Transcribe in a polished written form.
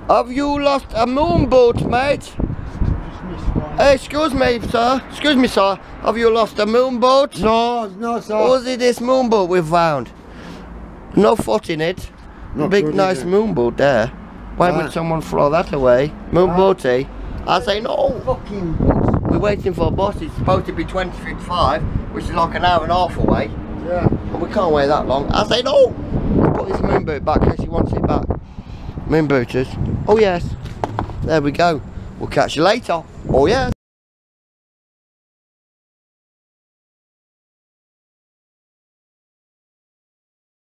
Have you lost a moon boat, mate? Excuse me, sir. Excuse me, sir. Have you lost a moon boat? No, no, sir. Was it this moon boat we've found? No foot in it. Not Big good, nice is it? moon boat there. Why would someone throw that away? Moon boaty? I say no. Fucking bus. We're waiting for a bus. It's supposed to be 20:55, which is like an hour and a half away. Yeah. And we can't wait that long. I say no. Put this moon boot back in case he wants it back. Moon booters. Oh yes. There we go. We'll catch you later. Oh yes.